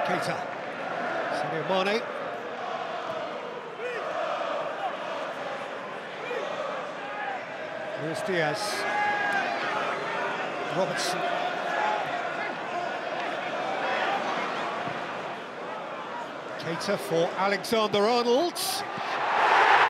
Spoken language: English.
Keita. Sadio Mane. Luis Diaz. Robertson. Keita for Alexander-Arnold.